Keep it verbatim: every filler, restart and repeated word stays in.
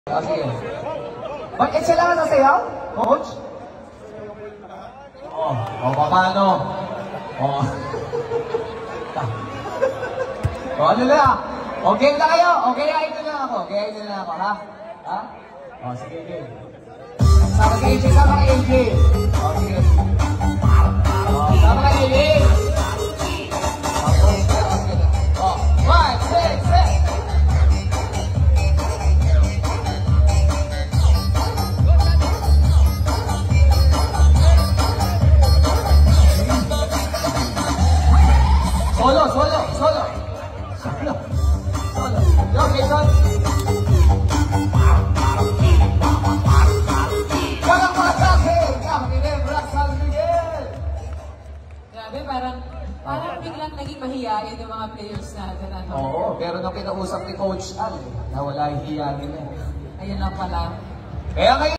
Oh, sige. Bakit sila ka nasayaw, coach? Oh, oh, paano? Oh. Oh, ano na? Okay na kayo? Okay, ayun na lang ako. Okay, ayun na lang ako, ha? Ha? Oh, sige, sige. Sama kay A J, sama kay A J. Oh, sige. Oh, sama kay A J. Oh, one, six, six. Solo, solo, solo. Solo. Solo. Yo, Jason. Barangay Ginebra, San Miguel. Grabe, parang, parang biglang naging mahiyain yung mga players natin. Ano? Oo, pero nung kinausap ni Coach Al, nawala yung hiya nila. Ayun lang pala. Kaya ngayon,